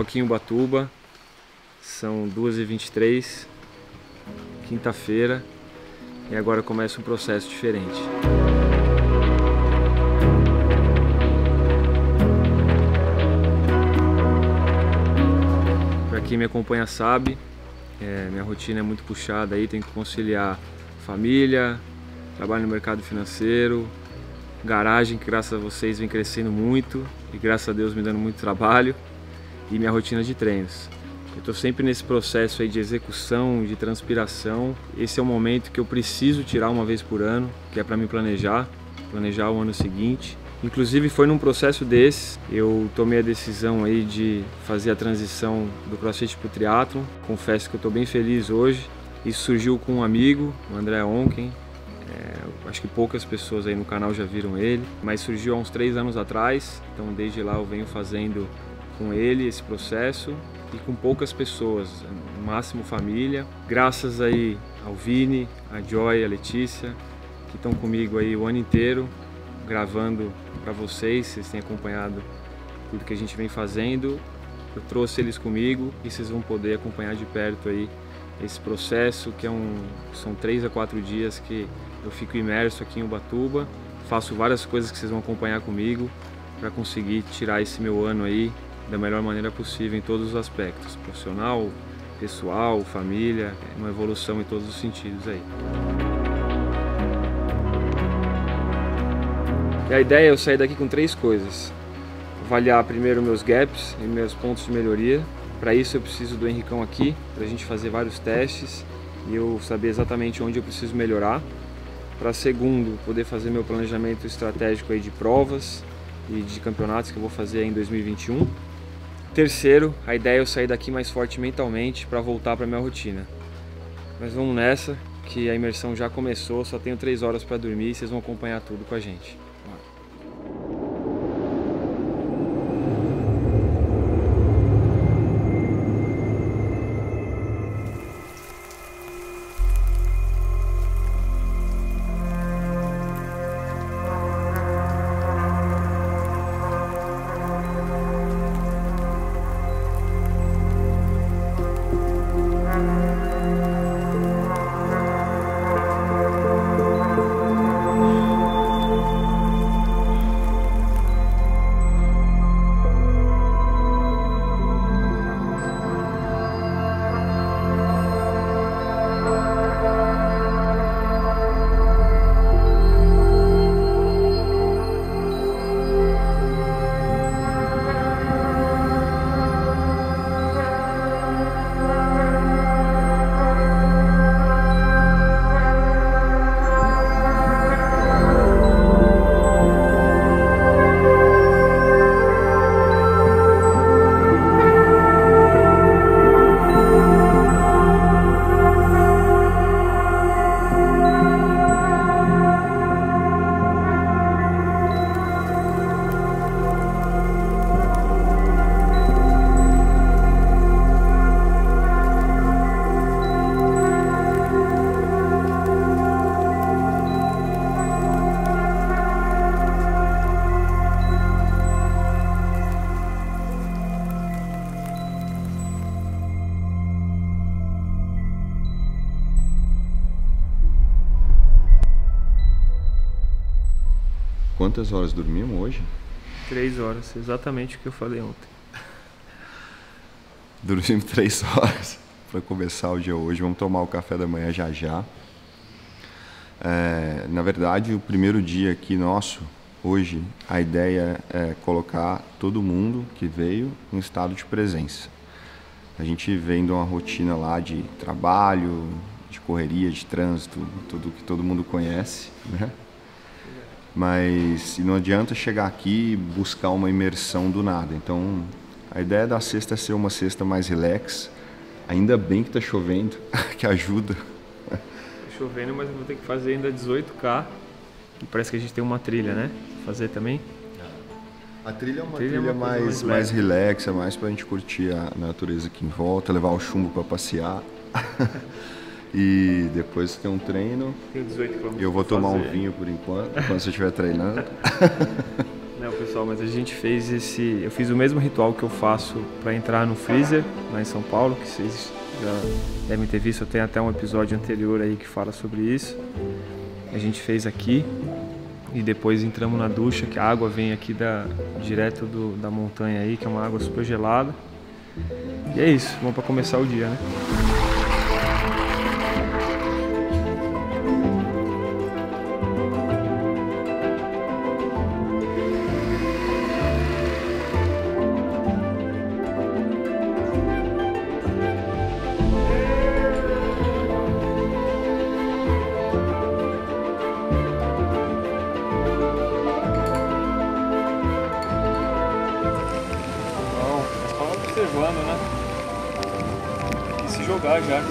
aqui em Ubatuba, são 2h23, quinta-feira, e agora começa um processo diferente. Para quem me acompanha sabe, minha rotina é muito puxada aí, tenho que conciliar família, trabalho no mercado financeiro, garagem que graças a vocês vem crescendo muito e graças a Deus me dando muito trabalho, e minha rotina de treinos. Eu estou sempre nesse processo aí de execução, de transpiração. Esse é o momento que eu preciso tirar uma vez por ano, que é para me planejar o ano seguinte. Inclusive foi num processo desse, eu tomei a decisão aí de fazer a transição do CrossFit para o triatlon. Confesso que eu estou bem feliz hoje. Isso surgiu com um amigo, o André Onken. Acho que poucas pessoas aí no canal já viram ele, mas surgiu há uns 3 anos atrás. Então desde lá eu venho fazendo com ele esse processo e com poucas pessoas, no máximo família. Graças aí ao Vini, a Joy, a Letícia, que estão comigo aí o ano inteiro, gravando para vocês têm acompanhado tudo que a gente vem fazendo. Eu trouxe eles comigo e vocês vão poder acompanhar de perto aí esse processo, que são 3 a 4 dias que eu fico imerso aqui em Ubatuba. Faço várias coisas que vocês vão acompanhar comigo para conseguir tirar esse meu ano aí da melhor maneira possível em todos os aspectos, profissional, pessoal, família, uma evolução em todos os sentidos aí. E a ideia é eu sair daqui com 3 coisas: avaliar primeiro meus gaps e meus pontos de melhoria. Para isso eu preciso do Henricão aqui, para a gente fazer vários testes e eu saber exatamente onde eu preciso melhorar. Para segundo, poder fazer meu planejamento estratégico aí de provas e de campeonatos que eu vou fazer aí em 2021. Terceiro, a ideia é eu sair daqui mais forte mentalmente para voltar para minha rotina. Mas vamos nessa, que a imersão já começou, só tenho 3 horas para dormir e vocês vão acompanhar tudo com a gente. Quantas horas dormimos hoje? 3 horas, exatamente o que eu falei ontem. Dormimos 3 horas para começar o dia hoje. Vamos tomar o café da manhã já já. Na verdade, o primeiro dia aqui nosso, hoje, a ideia é colocar todo mundo que veio em estado de presença. A gente vem de uma rotina lá de trabalho, de correria, de trânsito, tudo que todo mundo conhece, né? Mas não adianta chegar aqui e buscar uma imersão do nada. Então, a ideia da sexta é ser uma sexta mais relax. Ainda bem que tá chovendo, que ajuda. Tá chovendo, mas eu vou ter que fazer ainda 18K. E parece que a gente tem uma trilha, né? Fazer também. A trilha é uma trilha mais relax, é mais pra gente curtir a natureza aqui em volta, levar o chumbo para passear. E depois tem um treino. Tem 18 km. Eu vou tomar um vinho por enquanto você estiver treinando. Não, Não, pessoal, mas a gente fez eu fiz o mesmo ritual que eu faço para entrar no freezer lá em São Paulo, que vocês já devem ter visto, tem até um episódio anterior aí que fala sobre isso. A gente fez aqui e depois entramos na ducha, que a água vem aqui direto da montanha aí, que é uma água super gelada. E é isso, vamos para começar o dia, né? Observando, né? Tem que se jogar já.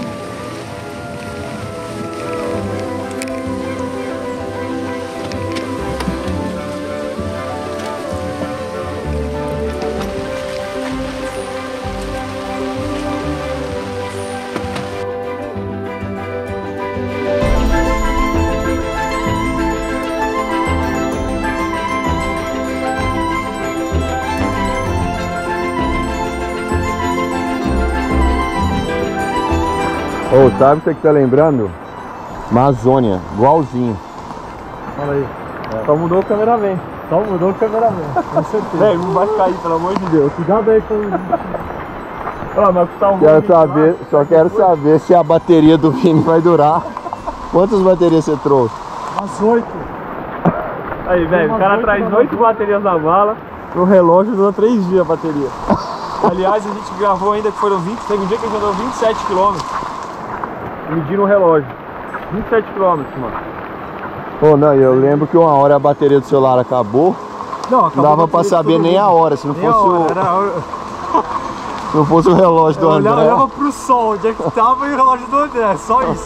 Ô, sabe o que tá lembrando? Amazônia, igualzinho. Olha aí. Só mudou o cameraman. Com certeza. Velho, não vai cair, pelo amor de Deus. Cuidado aí com mas tá um Só quero saber se a bateria do Vini vai durar. Quantas baterias você trouxe? Umas 8. Aí, velho, o cara traz 8 baterias na mala. No relógio dura 3 dias a bateria. Aliás, a gente gravou ainda que foram 20. Teve um dia que a gente andou 27 km. Medindo o relógio. 27 km, mano. Pô, não, eu lembro que uma hora a bateria do celular acabou. Não dava pra saber nem a hora, se não fosse se não fosse o relógio do André. Eu olhava pro sol, onde é que tava e o relógio do André, só isso.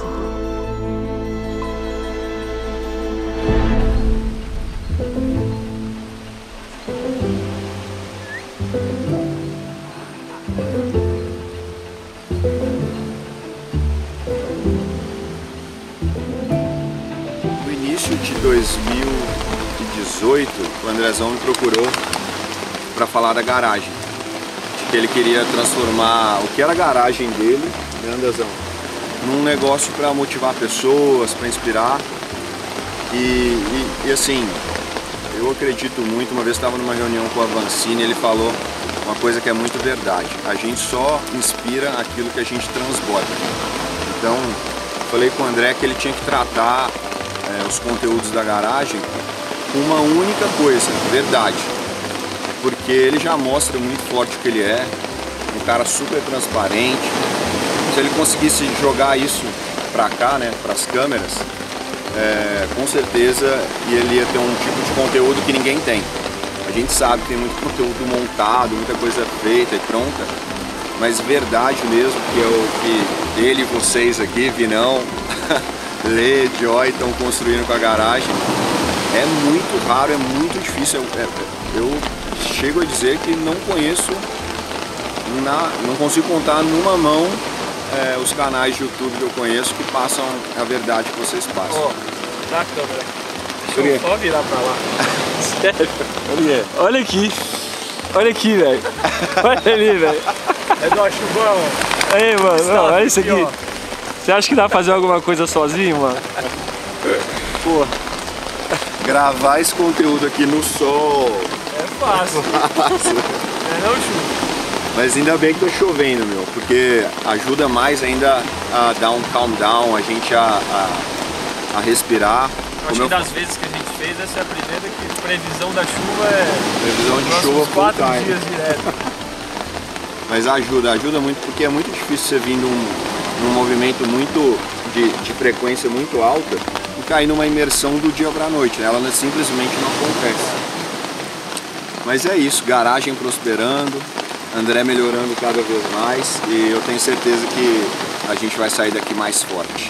No início de 2018, o Andrezão me procurou para falar da garagem. De que ele queria transformar o que era a garagem dele, né, Andrezão, num negócio para motivar pessoas, para inspirar. E assim, eu acredito muito. Uma vez estava numa reunião com o Avancini, ele falou uma coisa que é muito verdade: a gente só inspira aquilo que a gente transborda. Então, falei com o André que ele tinha que tratar os conteúdos da garagem com uma única coisa: verdade. Porque ele já mostra muito forte o que ele é, um cara super transparente. Se ele conseguisse jogar isso pra cá, né, pras câmeras, com certeza ele ia ter um tipo de conteúdo que ninguém tem. A gente sabe que tem muito conteúdo montado, muita coisa feita e pronta, mas verdade mesmo, que é o que ele e vocês aqui, Vinão, Lê, Joy, estão construindo com a garagem, é muito raro, é muito difícil. Eu chego a dizer que não conheço, não consigo contar numa mão os canais de YouTube que eu conheço que passam a verdade que vocês passam. Ó, na câmera. Deixa eu só virar pra lá. Sério? Olha aqui. Olha aqui, velho. Olha ali, velho. É do Achubão. Aí, mano. Não, olha isso aqui. Ó. Você acha que dá pra fazer alguma coisa sozinho, mano? Pô, gravar esse conteúdo aqui no sol. É fácil. Não, Chu? Mas ainda bem que tá chovendo, meu, porque ajuda mais ainda a dar um calm down, a gente a respirar. Eu acho que das vezes que a gente fez, essa é a primeira que previsão da chuva previsão de chuva 4 dias direto. Mas ajuda muito, porque é muito difícil você vir num movimento muito de frequência muito alta e cair numa imersão do dia pra noite, né? Ela simplesmente não acontece. Mas é isso, garagem prosperando, André melhorando cada vez mais, e eu tenho certeza que a gente vai sair daqui mais forte.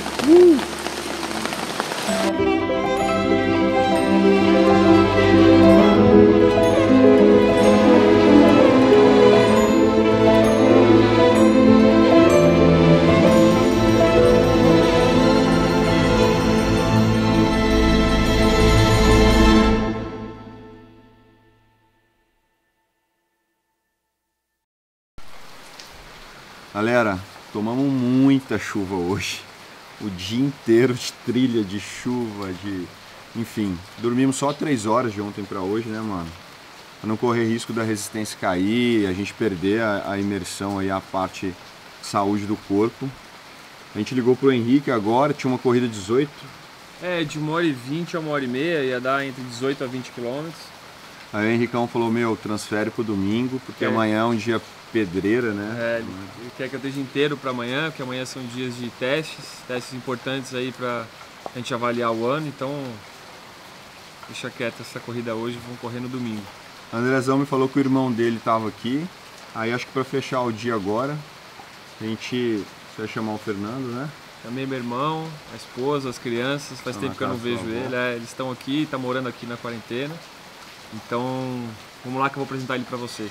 galera, tomamos muita chuva hoje. O dia inteiro de trilha, de chuva, enfim, dormimos só 3 horas de ontem para hoje, né, mano? Pra não correr risco da resistência cair, a gente perder a imersão aí, a parte saúde do corpo. A gente ligou pro Henrique agora, tinha uma corrida 18. De 1h20 a 1h30, ia dar entre 18 a 20 km. Aí o Henricão falou, transfere pro domingo, porque amanhã é um dia pedreira, né? Ele quer que eu esteja inteiro para amanhã, porque amanhã são dias de testes importantes aí pra a gente avaliar o ano, então deixa quieto essa corrida hoje, vamos correr no domingo. Andrezão me falou que o irmão dele estava aqui, aí acho que para fechar o dia agora, você vai chamar o Fernando, né? Também meu irmão, a esposa, as crianças, faz tempo que eu não vejo ele, eles estão aqui, tá morando aqui na quarentena, então vamos lá que eu vou apresentar ele para vocês.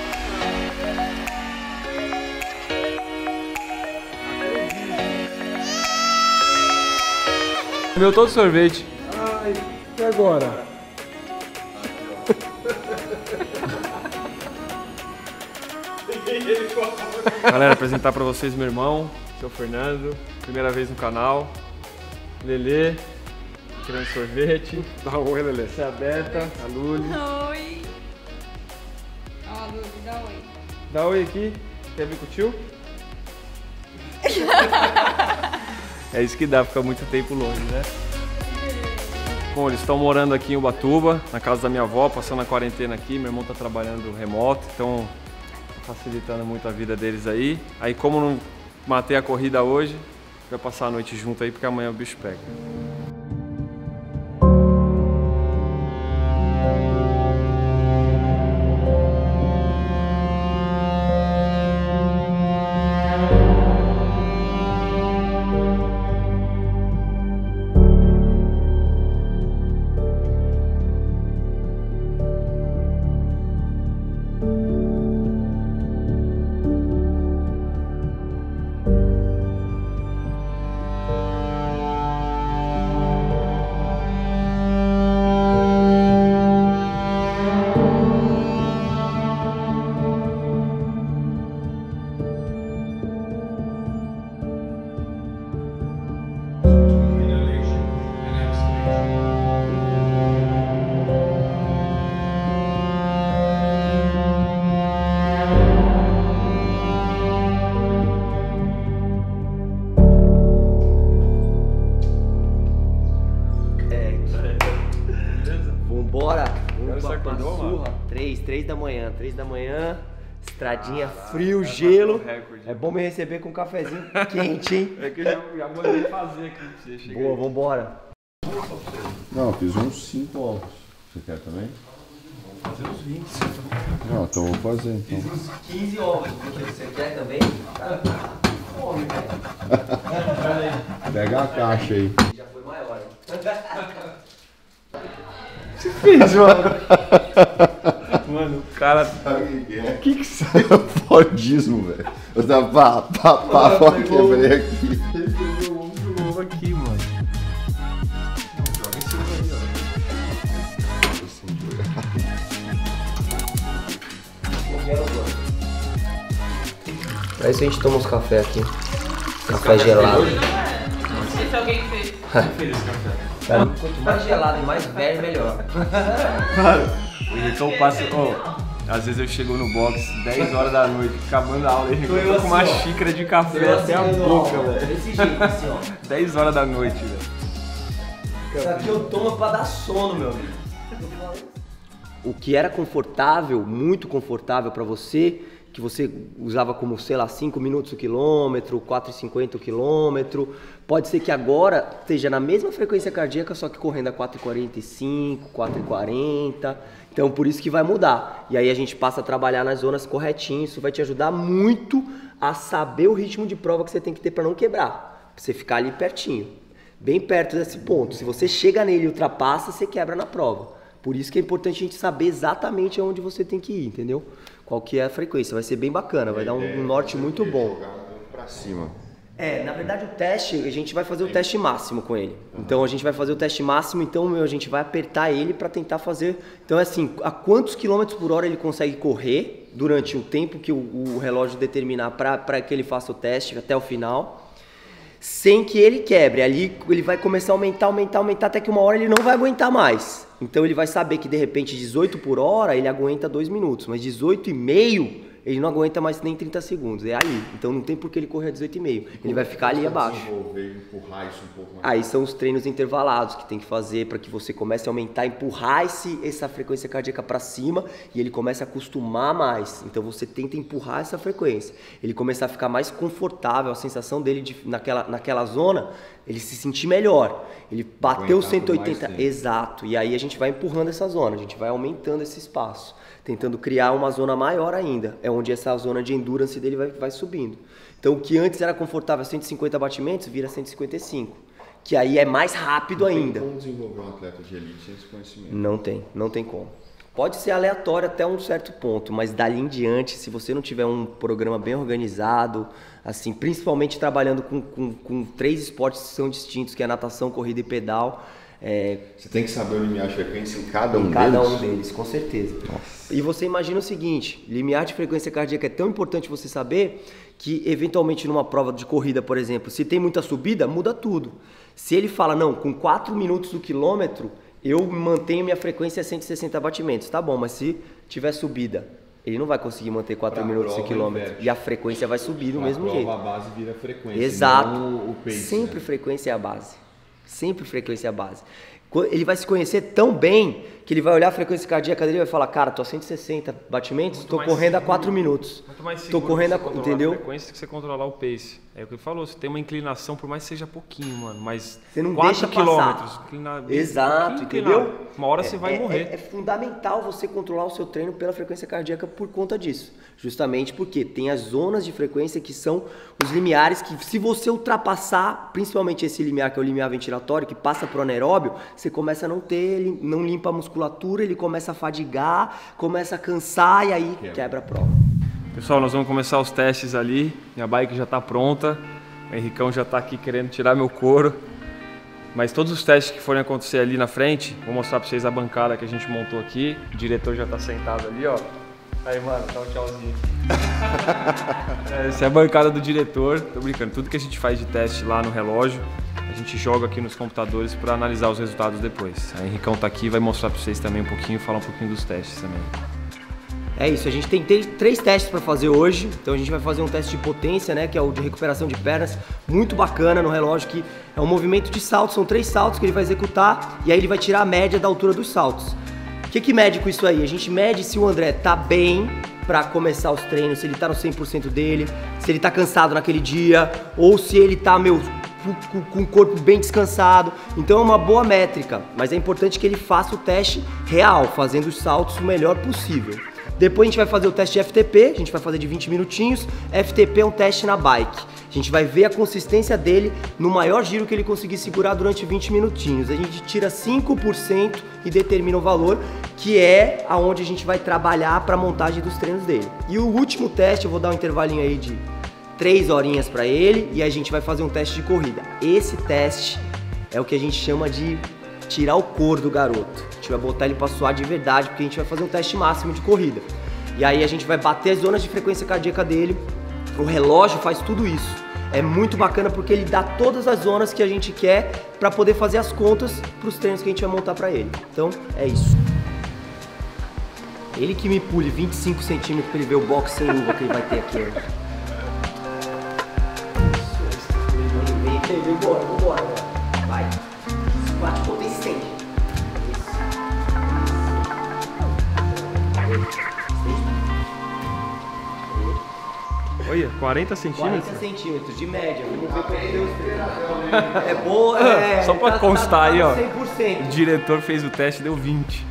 Comeu todo o sorvete. Ai, e agora? Galera, apresentar pra vocês meu irmão, seu Fernando, primeira vez no canal. Lelê, tirando sorvete. Dá um oi, Lelê. Essa é a Beta, a Luli. Oi. Ó, Luli, dá oi. Dá oi aqui. Quer vir com o tio? É isso que dá, ficar muito tempo longe, né? Bom, eles estão morando aqui em Ubatuba, na casa da minha avó, passando a quarentena aqui. Meu irmão tá trabalhando remoto, então facilitando muito a vida deles aí. Aí como não matei a corrida hoje, vai passar a noite junto aí, porque amanhã o bicho pega. Três da manhã, estradinha, frio, gelo. É bom me receber com um cafezinho quente, hein? É que eu já mandei fazer aqui pra você. Chega boa, aí. vambora. Não, eu fiz uns 5 ovos. Você quer também? Vamos fazer uns 20. Não, então vou fazer. Então. Fiz uns 15 ovos. Você quer também? Cara, come, velho. Pega a caixa aí. Já foi maior, hein? Você fez, mano? Mano, o cara... O que saiu? Fordismo, velho. Eu tava quebrei aqui. Ele pegou o ovo aqui, mano. Joga em cima aí, ó. Pra isso a gente toma uns café aqui. Café gelado. Esse alguém fez. Quanto mais gelado e mais velho, melhor. O Henricão passa... às vezes eu chego no box 10 horas da noite, acabando a aula, e eu tô com uma xícara de café até a boca, velho. Desse jeito, assim, ó. 10 horas da noite, velho. Isso aqui eu tomo pra dar sono, meu amigo. O que era confortável, muito confortável pra você, que você usava como, sei lá, 5 minutos o quilômetro, 4,50 o quilômetro, pode ser que agora esteja na mesma frequência cardíaca, só que correndo a 4,45, 4,40, então por isso que vai mudar. E aí a gente passa a trabalhar nas zonas corretinhas, isso vai te ajudar muito a saber o ritmo de prova que você tem que ter para não quebrar, pra você ficar ali pertinho, bem perto desse ponto. Se você chega nele e ultrapassa, você quebra na prova. Por isso que é importante a gente saber exatamente aonde você tem que ir, entendeu? Qual que é a frequência, vai ser bem bacana, vai dar um norte muito bom. Pra cima. Na verdade o teste, a gente vai fazer o teste máximo com ele. Então a gente vai fazer o teste máximo, então a gente vai apertar ele para tentar fazer. Então é assim, a quantos quilômetros por hora ele consegue correr, durante o tempo que o relógio determinar para que ele faça o teste até o final, sem que ele quebre. Ali ele vai começar a aumentar, até que uma hora ele não vai aguentar mais. Então ele vai saber que de repente 18 por hora ele aguenta 2 minutos, mas 18,5 ele não aguenta mais nem 30 segundos, é ali. Então não tem por que ele correr a 18,5, ele vai ficar ali abaixo. Empurrar isso um pouco mais. Aí são os treinos intervalados que tem que fazer para que você comece a aumentar, empurrar essa frequência cardíaca para cima e ele comece a acostumar mais. Então você tenta empurrar essa frequência, ele começa a ficar mais confortável, a sensação dele naquela zona, ele se sentir melhor. Ele bateu 180, exato, e aí a gente vai empurrando essa zona, a gente vai aumentando esse espaço, tentando criar uma zona maior ainda, é onde essa zona de endurance dele vai subindo. Então o que antes era confortável 150 batimentos, vira 155, que aí é mais rápido ainda. Não tem como desenvolver um atleta de elite sem esse conhecimento? Não tem como. Pode ser aleatório até um certo ponto, mas dali em diante, se você não tiver um programa bem organizado, assim, principalmente trabalhando com 3 esportes que são distintos, que é natação, corrida e pedal. Você tem que saber o limiar de frequência em cada um deles? Em cada um deles, com certeza. Nossa. E você imagina o seguinte, limiar de frequência cardíaca é tão importante você saber que, eventualmente, numa prova de corrida, por exemplo, se tem muita subida, muda tudo. Se ele fala, não, com 4 minutos do quilômetro, eu mantenho minha frequência a 160 batimentos. Tá bom, mas se tiver subida, ele não vai conseguir manter 4 minutos e quilômetro. E a frequência vai subir do mesmo jeito. A base vira frequência. Exato. Não o pace, sempre frequência é a base. Sempre frequência é a base. Ele vai se conhecer tão bem que ele vai olhar a frequência cardíaca dele e vai falar, cara, tô a 160 batimentos, tô correndo a 4 minutos. Muito mais tô correndo a, entendeu? A frequência que você controlar o pace. É o que ele falou, você tem uma inclinação, por mais que seja pouquinho, mano, mas você não 4 deixa quilômetros. Exato, entendeu? Uma hora você vai morrer. É fundamental você controlar o seu treino pela frequência cardíaca por conta disso. Justamente porque tem as zonas de frequência que são os limiares que, se você ultrapassar, principalmente esse limiar que é o limiar ventilatório, que passa pro anaeróbio, você começa a não limpa a musculatura, ele começa a fadigar, começa a cansar e aí quebra a prova. Pessoal, nós vamos começar os testes ali, minha bike já está pronta, o Henricão já está aqui querendo tirar meu couro, mas todos os testes que forem acontecer ali na frente, vou mostrar para vocês a bancada que a gente montou aqui, o diretor já está sentado ali, ó. Aí, mano, dá um tchauzinho. Essa é a bancada do diretor, tô brincando, tudo que a gente faz de teste lá no relógio, a gente joga aqui nos computadores para analisar os resultados depois. A Henricão tá aqui e vai mostrar para vocês também um pouquinho, falar um pouquinho dos testes também. É isso, a gente tem 3 testes para fazer hoje, então a gente vai fazer um teste de potência, né, que é o de recuperação de pernas, muito bacana no relógio, que é um movimento de saltos, são 3 saltos que ele vai executar e aí ele vai tirar a média da altura dos saltos. O que mede com isso aí? A gente mede se o André tá bem para começar os treinos, se ele tá no 100% dele, se ele tá cansado naquele dia, ou se ele tá, com o corpo bem descansado. Então é uma boa métrica, mas é importante que ele faça o teste real, fazendo os saltos o melhor possível. Depois a gente vai fazer o teste de FTP, a gente vai fazer de 20 minutinhos. FTP é um teste na bike. A gente vai ver a consistência dele no maior giro que ele conseguir segurar durante 20 minutinhos. A gente tira 5% e determina o valor, que é aonde a gente vai trabalhar para a montagem dos treinos dele. E o último teste, eu vou dar um intervalinho aí de 3 horinhas para ele e a gente vai fazer um teste de corrida. Esse teste é o que a gente chama de tirar o couro do garoto. A gente vai botar ele para suar de verdade, porque a gente vai fazer um teste máximo de corrida. E aí a gente vai bater as zonas de frequência cardíaca dele. O relógio faz tudo isso. É muito bacana porque ele dá todas as zonas que a gente quer para poder fazer as contas para os treinos que a gente vai montar para ele. Então é isso. Ele que me pule 25 centímetros para ele ver o box sem luva que ele vai ter aqui. Vambora. Vai. Bate potência. Olha, 40 centímetros? 40 centímetros de média. Vamos ver quanto deu. É boa, só pra constar aí, ó. 100%. O diretor fez o teste e deu 20.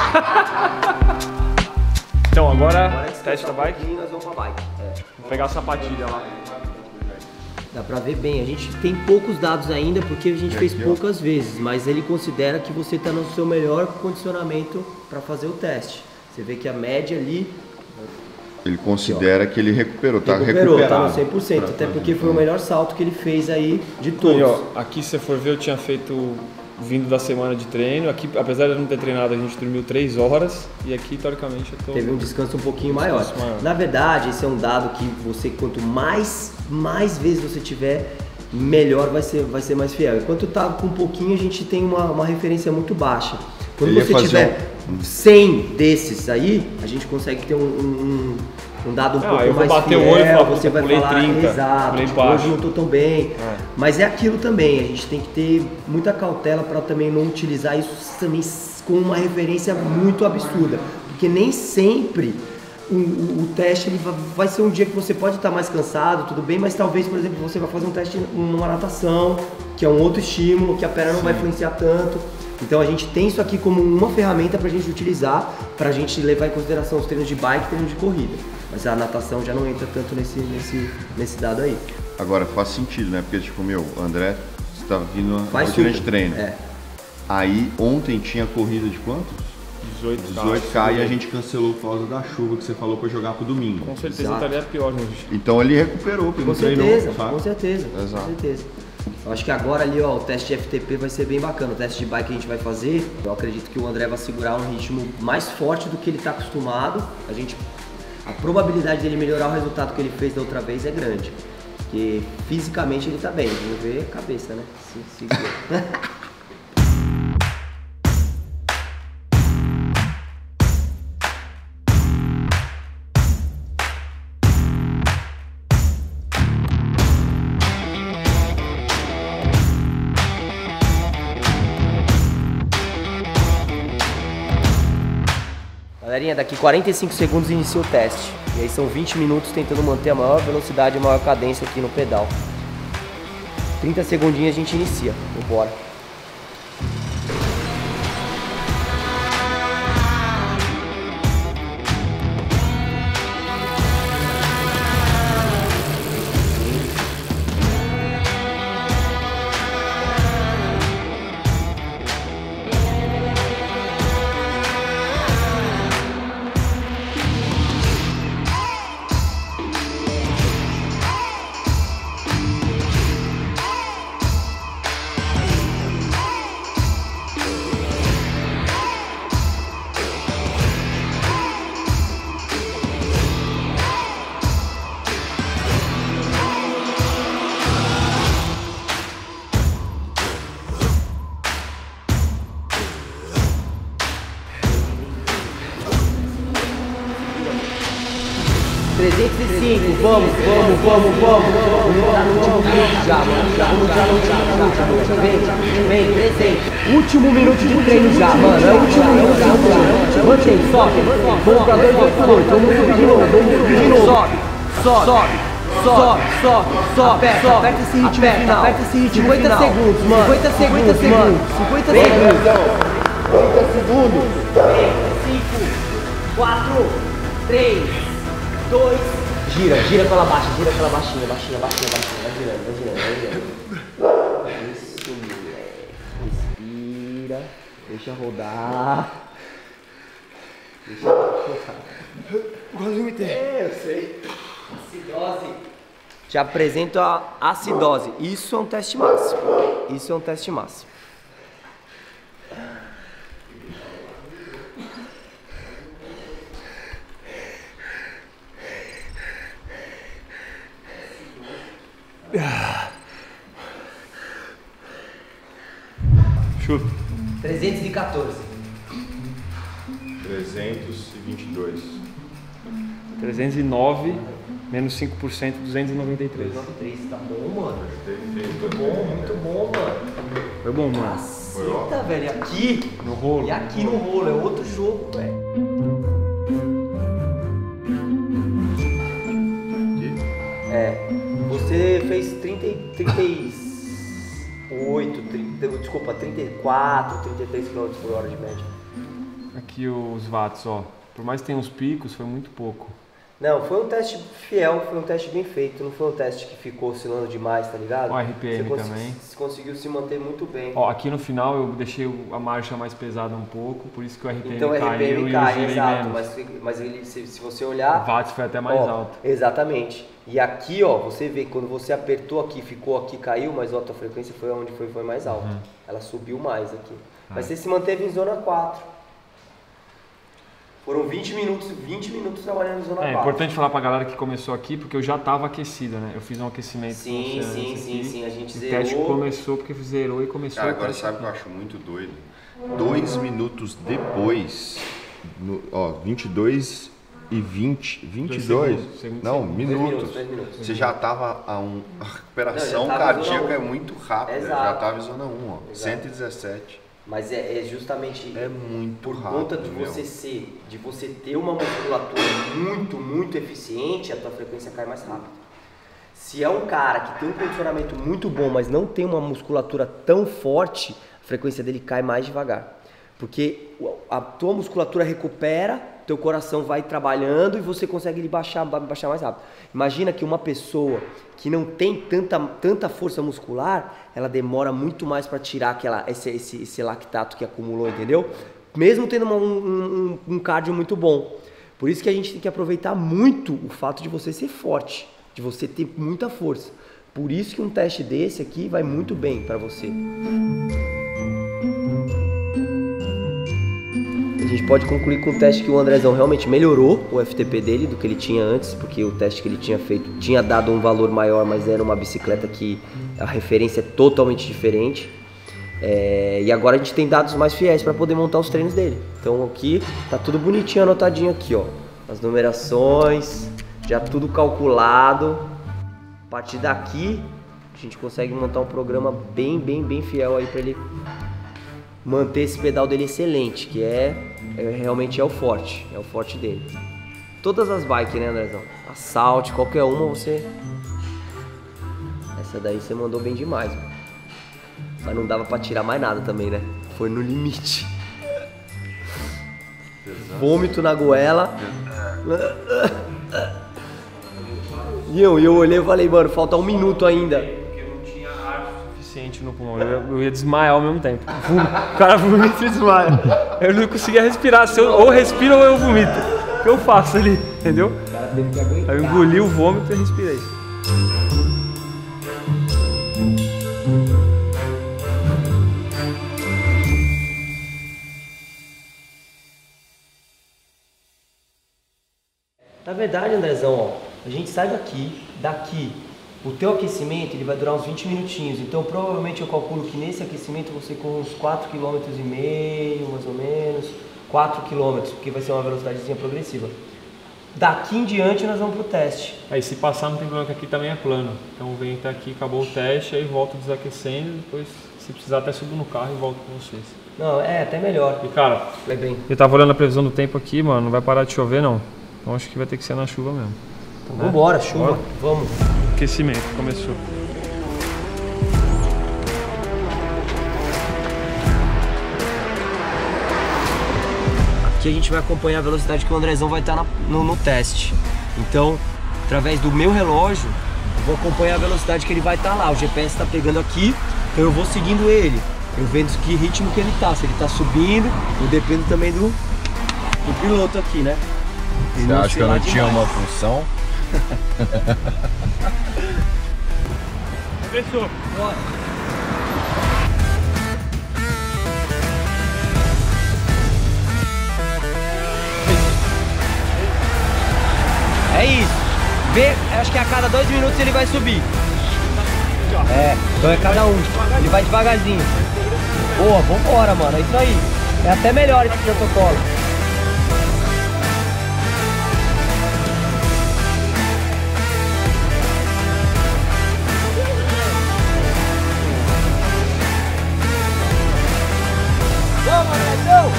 Então, agora teste da bike? Nós vamos pra bike. Vou pegar a sapatilha lá. Dá pra ver bem, a gente tem poucos dados ainda porque a gente fez poucas vezes, mas ele considera que você está no seu melhor condicionamento para fazer o teste. Você vê que a média ali... Ele considera que ele recuperou, tá recuperado. Tá no 100%, até porque foi o melhor salto que ele fez aí de todos. E, ó, aqui se você for ver, eu tinha feito vindo da semana de treino. Aqui, apesar de eu não ter treinado, a gente dormiu 3 horas e aqui, teoricamente, eu tô... Teve um descanso um pouquinho maior. Na verdade, esse é um dado que você, quanto mais vezes você tiver, melhor vai ser mais fiel. Enquanto tá com um pouquinho, a gente tem uma referência muito baixa. Quando você tiver 100 desses aí, a gente consegue ter um dado um pouco mais fiel. Eu vou bater o olho e falar, você vai falar, 30, exato, tipo, hoje não tô tão bem. Mas é aquilo também, a gente tem que ter muita cautela para também não utilizar isso também com uma referência muito absurda. Porque nem sempre o teste ele vai ser um dia que você pode estar mais cansado, tudo bem, mas talvez, por exemplo, você vai fazer um teste numa natação, que é um outro estímulo, que a perna não vai influenciar tanto. Então a gente tem isso aqui como uma ferramenta para a gente utilizar, para a gente levar em consideração os treinos de bike e treinos de corrida. Mas a natação já não entra tanto nesse dado aí. Agora faz sentido, né? Porque tipo, André, você tá vindo uma rotina de treino. Aí ontem tinha corrida de quantos? 18K e a gente cancelou por causa da chuva que você falou para jogar pro domingo. Com certeza estaria pior hoje. Então ele recuperou, porque com não treinou. Com certeza. Eu acho que agora ali, ó, o teste de FTP vai ser bem bacana. O teste de bike que a gente vai fazer, eu acredito que o André vai segurar um ritmo mais forte do que ele está acostumado. A probabilidade dele melhorar o resultado que ele fez da outra vez é grande. Porque fisicamente ele tá bem. Vamos ver a cabeça, né? Se Galerinha, daqui 45 segundos inicia o teste. E aí são 20 minutos tentando manter a maior velocidade e a maior cadência aqui no pedal. 30 segundinhos a gente inicia. Vambora. Vamos. Vem, 300. Último minuto de treino já, mano. É o último minuto de treino. Mantém, sobe. Vamos pra 288. Vamos subir de novo. Sobe. Aperta esse ritmo final. 50 segundos, mano. 50 segundos, mano. 50 segundos. 5, 4, 3, 2, gira pela baixinha, vai girando. Isso, moleque. Respira, deixa rodar. Quase imitei. Eu sei. Acidose. Te apresento a acidose. Isso é um teste máximo. Chuta. 314. 322. 309 menos 5%, 293. 93, tá bom, mano. Muito bom, mano. Foi bom, mano. Caceta, velho. E aqui no rolo. E aqui no rolo, é outro jogo, velho. Você fez 34, 33 km por hora de média. Aqui os watts, ó. Por mais que tenha uns picos, foi muito pouco. Não, foi um teste fiel, foi um teste bem feito, não foi um teste que ficou oscilando demais, tá ligado? O RPM também. Você conseguiu se manter muito bem. Ó, aqui no final eu deixei a marcha mais pesada um pouco, por isso que o RPM então, o caiu RPM e cai, eu girei exato, menos. mas ele, se você olhar... O watts foi até mais alto. Exatamente. E aqui, ó, você vê que quando você apertou aqui, ficou aqui, caiu, mas ó, a tua frequência foi onde foi mais alta. Ela subiu mais aqui. Mas você se manteve em zona 4. Foram 20 minutos trabalhando em zona 4. É importante falar pra galera que começou aqui, porque eu já tava aquecido, né? Eu fiz um aquecimento. Sim, a gente O zerou. teste começou porque zerou e começou. Cara, agora sabe o que eu acho muito doido? 2 minutos depois, ó, 22 e 20, 22, não, minutos. 2 minutos. Você já tava a a recuperação Não, já tava em zona cardíaca é 1. muito rápida, Exato. já tava em zona 1, ó, Exato. 117. Mas é justamente É muito por rápido, conta de você ter uma musculatura muito eficiente, a tua frequência cai mais rápido. Se é um cara que tem um condicionamento muito bom, mas não tem uma musculatura tão forte, a frequência dele cai mais devagar. Porque a tua musculatura recupera, teu coração vai trabalhando e você consegue baixar mais rápido. Imagina que uma pessoa que não tem tanta força muscular, ela demora muito mais para tirar esse lactato que acumulou, entendeu? Mesmo tendo um cardio muito bom. Por isso que a gente tem que aproveitar muito o fato de você ser forte, de você ter muita força. Por isso que um teste desse aqui vai muito bem para você. A gente pode concluir com o teste que o Andrezão realmente melhorou o FTP dele do que ele tinha antes, porque o teste que ele tinha feito tinha dado um valor maior, mas era uma bicicleta que a referência é totalmente diferente. E agora a gente tem dados mais fiéis para poder montar os treinos dele. Então aqui tá tudo bonitinho anotadinho aqui, ó. As numerações, já tudo calculado. A partir daqui a gente consegue montar um programa bem fiel aí para ele manter esse pedal dele excelente, que realmente é o forte dele. Todas as bikes, né, Andrezão? Assault, qualquer uma você... Essa daí você mandou bem demais, mano. Mas não dava pra tirar mais nada também, né? Foi no limite. Vômito na goela. E eu olhei e falei, mano, falta 1 minuto ainda. Suficiente no pulmão, eu ia desmaiar ao mesmo tempo. O cara vomita e desmaia. Eu não conseguia respirar, se eu ou respiro ou eu vomito. O que eu faço ali, entendeu? Aí eu engoli o vômito e respirei. Na verdade, Andrezão, ó, a gente sai daqui. O teu aquecimento ele vai durar uns 20 minutinhos, então provavelmente eu calculo que nesse aquecimento você com uns 4,5 km mais ou menos, 4 km, porque vai ser uma velocidadezinha progressiva. Daqui em diante nós vamos pro teste. Aí se passar não tem problema, que aqui também é plano. Então vem até aqui, acabou o teste, aí volto desaquecendo, depois se precisar até subo no carro e volto com vocês. Não, até melhor. E cara, vai bem. Eu tava olhando a previsão do tempo aqui, mano, não vai parar de chover não. Então acho que vai ter que ser na chuva mesmo. Então, vambora, chuva, vamos. Aquecimento, começou. Aqui a gente vai acompanhar a velocidade que o Andrezão vai estar no teste. Então, através do meu relógio, eu vou acompanhar a velocidade que ele vai estar lá. O GPS está pegando aqui, então eu vou seguindo ele. Eu vendo que ritmo que ele tá. Se ele tá subindo, eu dependo também do piloto aqui, né? Você acha que eu não tinha uma função? Fechou. Bora. É isso. Acho que a cada 2 minutos ele vai subir. Então é cada um. Ele vai devagarzinho. Boa, vambora, mano. É isso aí. É até melhor esse protocolo. Vamos, Andrezão!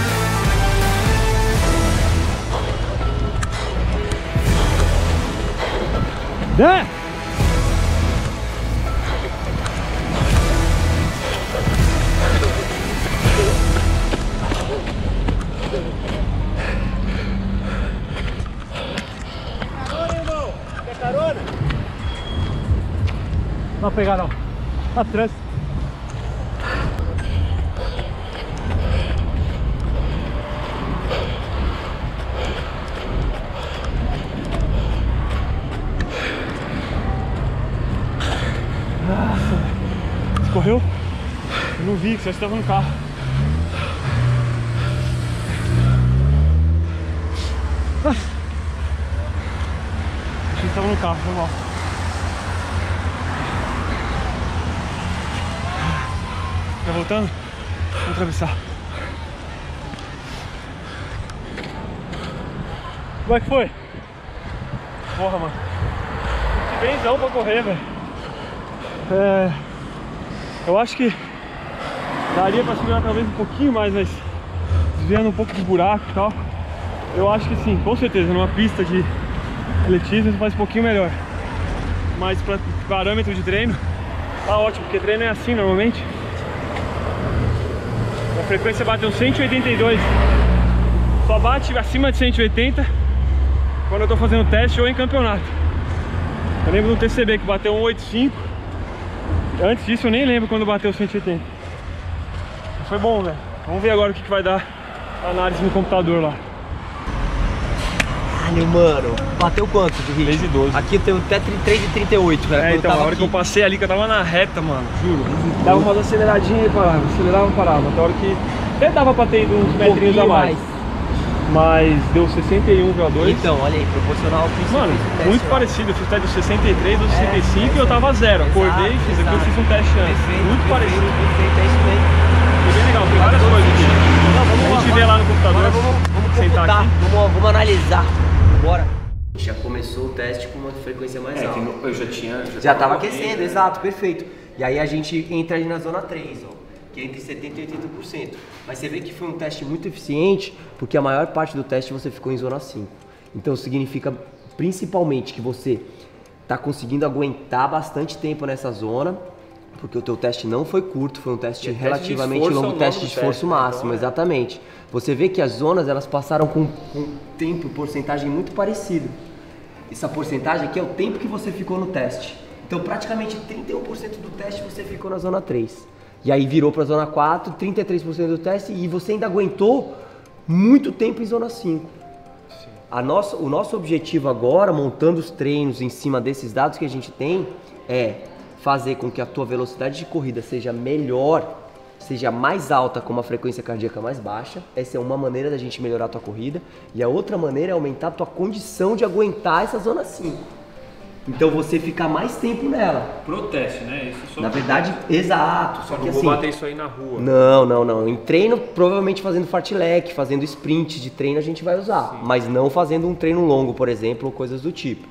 Dá! Dá uma pegada, ó. Atrás. Nossa, você correu? Eu não vi, que você estava no carro. Achei que estava no carro, foi mal. Tá voltando? Vamos atravessar. Como é que foi? Porra, mano. Que benzão pra correr, velho. Eu acho que daria pra segurar talvez um pouquinho mais, mas desviando um pouco de buraco e tal. Eu acho que sim, com certeza, numa pista de atletismo você faz um pouquinho melhor. Mas para parâmetro de treino, tá ótimo, porque treino é assim normalmente. A frequência bateu 182, só bate acima de 180 quando eu tô fazendo teste ou em campeonato. Eu lembro do TCB que bateu 185, antes disso eu nem lembro quando bateu 180. Foi bom, velho. Vamos ver agora o que vai dar a análise no computador lá. Caralho, mano. Bateu quanto de ritmo? 3,12. Aqui eu tenho até 3,38, velho. Então, a hora que eu passei ali, que eu tava na reta, mano, juro. Dava umas aceleradinhas e parava, acelerava e parava. Até a hora que até dava pra ter ido uns metrinhos a mais. Mas deu 61,2. Então, olha aí, proporcional ao que você Mano, fez o teste muito lá. parecido. Eu fiz teste do 63, do 65 e eu tava zero. Acordei, fiz aqui, eu fiz um teste antes. Muito parecido. Perfeito, é isso mesmo. Foi bem legal, tem várias coisas aqui. A gente vê lá no computador. Vamos sentar computar, aqui. vamos analisar. Bora. Já começou o teste com uma frequência mais alta. Eu já tinha. Já tava aquecendo, exato, perfeito. E aí a gente entra ali na zona 3, ó, que é entre 70% e 80%. Mas você vê que foi um teste muito eficiente, porque a maior parte do teste você ficou em zona 5. Então significa principalmente que você está conseguindo aguentar bastante tempo nessa zona, porque o teu teste não foi curto, foi um teste relativamente longo, teste de esforço máximo, exatamente. Você vê que as zonas elas passaram com tempo e porcentagem muito parecido. Essa porcentagem aqui é o tempo que você ficou no teste. Então praticamente 31% do teste você ficou na zona 3. E aí virou para a zona 4, 33% do teste e você ainda aguentou muito tempo em zona 5. O nosso objetivo agora, montando os treinos em cima desses dados que a gente tem, é fazer com que a tua velocidade de corrida seja melhor, seja mais alta com uma frequência cardíaca mais baixa. Essa é uma maneira da gente melhorar a tua corrida. E a outra maneira é aumentar a tua condição de aguentar essa zona 5. Então você ficar mais tempo nela. Pro teste, né? Isso só Na verdade, exato. Só que não assim, vou bater isso aí na rua. Não. Em treino, provavelmente fazendo fartlek, fazendo sprint de treino a gente vai usar. Sim. Mas não fazendo um treino longo, por exemplo, ou coisas do tipo.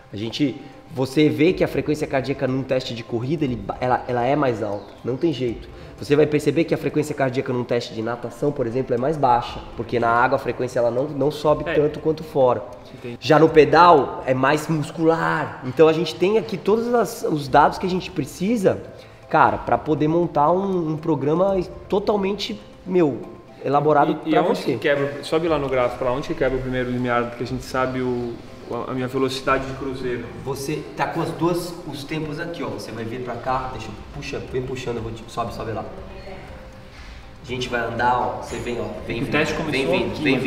Você vê que a frequência cardíaca num teste de corrida, ela é mais alta. Não tem jeito. Você vai perceber que a frequência cardíaca num teste de natação, por exemplo, é mais baixa. Porque na água a frequência ela não sobe tanto quanto fora. Entendi. Já no pedal é mais muscular. Então a gente tem aqui todos os dados que a gente precisa, cara, para poder montar um programa totalmente, elaborado para você. Que quebra, sobe lá no gráfico, lá onde que quebra o primeiro limiar, porque a gente sabe a minha velocidade de cruzeiro. Você tá com os tempos aqui, ó. Você vai vir pra cá, vem puxando, eu vou sobe lá. A gente vai andar, ó. Você vem, ó. Vem vindo, vem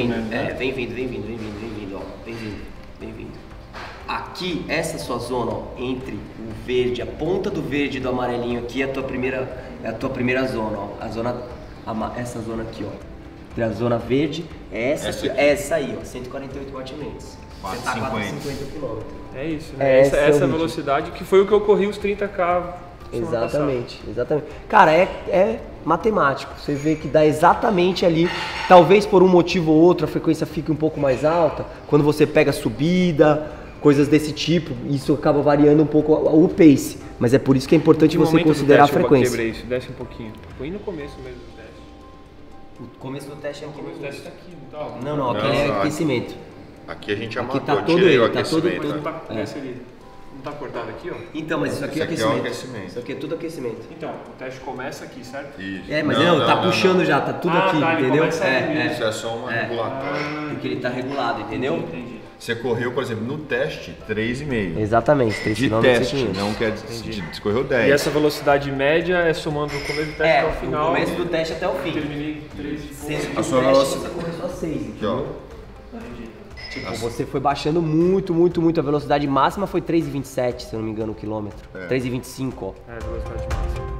vindo. Aqui, essa sua zona, ó, entre o verde, a ponta do verde e do amarelinho aqui é a tua primeira zona, ó. Essa zona aqui, ó. Entre a zona verde, essa aí, ó. 148 batimentos. Você tá a 450 km. É isso, né? Essa velocidade que foi o que eu corri os 30K. Exatamente. Cara, é matemático. Você vê que dá exatamente ali. Talvez por um motivo ou outro a frequência fique um pouco mais alta. Quando você pega subida, coisas desse tipo, isso acaba variando um pouco o pace. Mas é por isso que é importante você considerar a frequência. Eu quebrei isso, desce um pouquinho. Foi no começo mesmo do teste. O começo do teste é aqui. O começo do teste tá aqui, não tá? Não, aqui é aquecimento. Aqui a gente aqui amatou, tá todo tirei o ele, aquecimento. Não tá cortado aqui, ó? Então, mas isso aqui é aquecimento. Isso aqui é tudo aquecimento. Então, o teste começa aqui, certo? Isso. Mas tá puxando já, tá tudo aqui, entendeu? Isso é só uma regulatória. Porque ele tá regulado, entendeu? Entendi. Você correu, por exemplo, no teste, 3,5. Exatamente, 3 De km teste, não quer dizer, você correu 10. E essa velocidade média é somando o começo do teste até o final. do começo do teste até o fim. Terminei 3 A sua velocidade. Você correu só 6, Aqui, ó. Tipo, você foi baixando muito, muito, muito. A velocidade máxima foi 3,27, se eu não me engano, o quilômetro. 3,25, ó. É, velocidade máxima.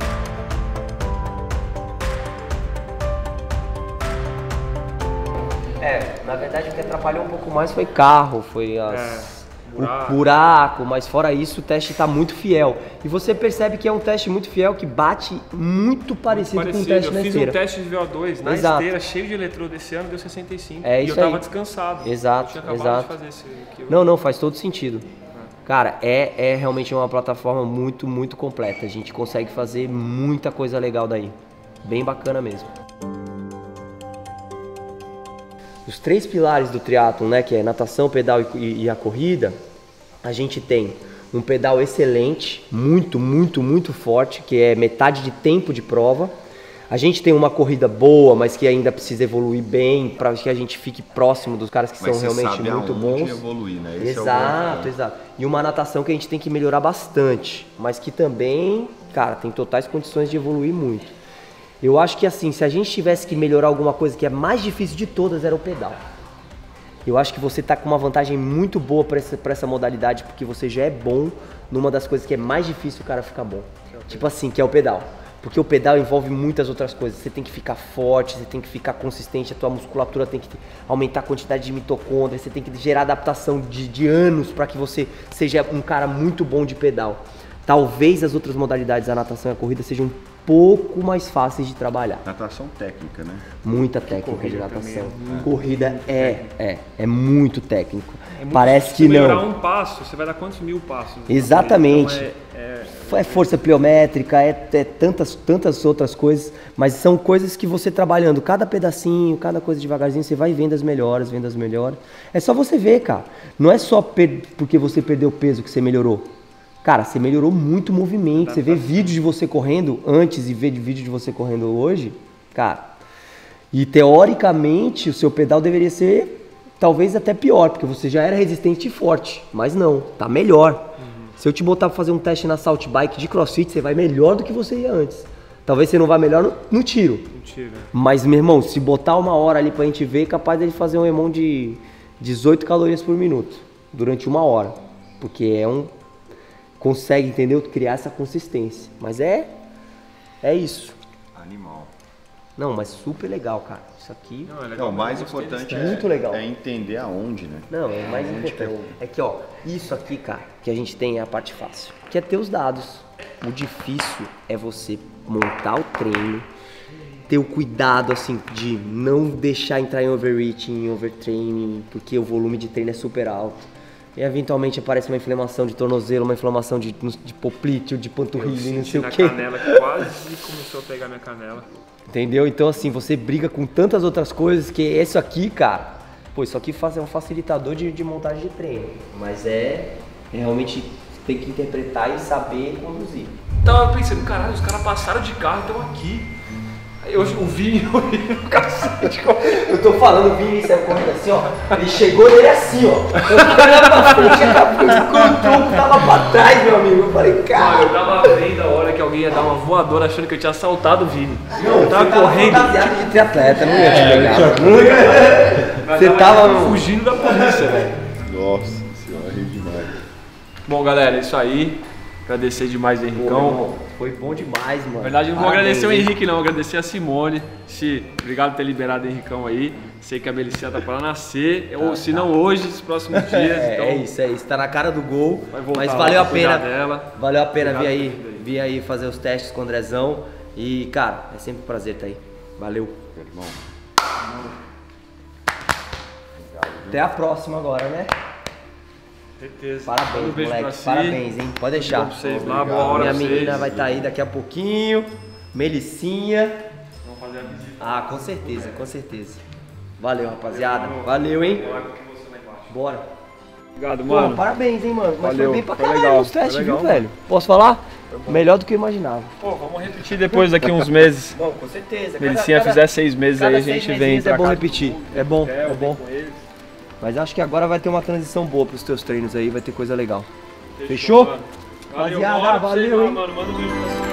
Na verdade o que atrapalhou um pouco mais foi carro, foi o buraco, mas fora isso o teste tá muito fiel. E você percebe que é um teste muito fiel, que bate muito parecido com o teste na esteira. Eu fiz um teste de VO2 na esteira, cheio de eletrodo esse ano, deu 65. É e isso eu tava aí. Descansado. Exato, eu tinha acabado de fazer esse Não, faz todo sentido. Cara, é realmente uma plataforma muito, muito completa. A gente consegue fazer muita coisa legal daí. Bem bacana mesmo. Os 3 pilares do triatlon, né, que é natação, pedal e a corrida, a gente tem um pedal excelente, muito, muito, muito forte, que é metade de tempo de prova. A gente tem uma corrida boa, mas que ainda precisa evoluir bem, para que a gente fique próximo dos caras que são realmente muito bons. Evoluir, né? Exato, exato. E uma natação que a gente tem que melhorar bastante, mas que também, cara, tem totais condições de evoluir muito. Eu acho que assim, se a gente tivesse que melhorar alguma coisa que é mais difícil de todas, era o pedal. Eu acho que você tá com uma vantagem muito boa para essa modalidade, porque você já é bom numa das coisas que é mais difícil o cara ficar bom. Tipo assim, que é o pedal. Porque o pedal envolve muitas outras coisas. Você tem que ficar forte, você tem que ficar consistente, a tua musculatura tem que aumentar a quantidade de mitocôndria, você tem que gerar adaptação de anos para que você seja um cara muito bom de pedal. Talvez as outras modalidades, a natação e a corrida, sejam um pouco mais fáceis de trabalhar. Natação técnica, né? Muita técnica de natação. Corrida é muito técnico. muito Parece que não. Se melhorar um passo, você vai dar quantos mil passos? Exatamente. Então é força pliométrica, é tantas outras coisas, mas são coisas que você trabalhando cada pedacinho, cada coisa devagarzinho, você vai vendo as melhoras, É só você ver, cara. Não é só porque você perdeu peso que você melhorou. Cara, você melhorou muito o movimento. Você vê vídeos de você correndo antes e vê vídeo de você correndo hoje, cara. E teoricamente o seu pedal deveria ser talvez até pior, porque você já era resistente e forte. Mas não, tá melhor. Se eu te botar pra fazer um teste na Salt Bike de CrossFit, você vai melhor do que você ia antes. Talvez você não vá melhor no tiro. Mas, meu irmão, se botar 1 hora ali pra gente ver, é capaz de fazer um remão de 18 calorias por minuto durante 1 hora. Porque consegue, entendeu? Criar essa consistência. Mas é isso. Animal. Não, mas super legal, cara. Isso aqui... Não, o mais importante muito legal. É entender aonde, né? Não, é mais importante. É que, ó, isso aqui, cara, que a gente tem é a parte fácil. Que é ter os dados. O difícil é você montar o treino, ter o cuidado, assim, de não deixar entrar em overreaching, em overtraining, porque o volume de treino é super alto. E eventualmente aparece uma inflamação de tornozelo, uma inflamação de poplíteo, de panturrilha, não sei o quê. Na canela, que quase começou a pegar minha canela. Entendeu? Então assim, você briga com tantas outras coisas que isso aqui, cara, pô, isso aqui é um facilitador de montagem de treino. Mas realmente tem que interpretar e saber conduzir. Então eu pensei, caralho, os caras passaram de carro e estão aqui. Aí hoje o Vini, o cacete. Eu tô falando, o Vini saiu correndo assim, ó. Ele chegou nele assim, ó. O cara pra frente, o tronco tava pra trás, meu amigo. Eu falei, cara. Eu tava vendo a hora que alguém ia dar uma voadora achando que eu tinha assaltado o Vini. Não, eu tava correndo. De triatleta, não ia te pegar. Você tava fugindo da polícia, velho. Nossa senhora, ri demais. Bom, galera, é isso aí. Agradecer demais o Henricão. Foi bom demais, mano. Na verdade, eu não vou agradecer o Henrique, não. Agradecer a Simone. Obrigado por ter liberado o Henricão aí. Sei que a Melicinha tá para nascer. Ou se não hoje, nos próximos dias. Então... É isso. Tá na cara do gol. Mas valeu a pena. Dela. Valeu a pena vir aí fazer os testes com o Andrezão. E, cara, é sempre um prazer estar aí. Valeu. Irmão. Até a próxima agora, né? Certeza. Parabéns, um beijo moleque. Parabéns, hein? Pode deixar. Pra vocês lá, boa hora. Minha menina vai estar aí daqui a pouquinho. Melicinha. Vamos fazer a visita. Ah, com certeza. Valeu, rapaziada. Valeu, hein? Bora. Obrigado, mano. Pô, parabéns, hein, mano. Mas Valeu. foi bem pra Foi caralho legal. os testes, Foi legal, viu, velho? Posso falar? Melhor do que eu imaginava. Pô, vamos repetir depois, daqui uns meses. Bom, com certeza. Melicinha fizer 6 meses aí, a gente vem pra É bom cá. repetir. É bom. Mas acho que agora vai ter uma transição boa pros teus treinos aí, vai ter coisa legal. Fechou? Mano. Valeu, Rapaziada, bora pra você ir valeu, lá, hein? mano. Manda um beijo pra você.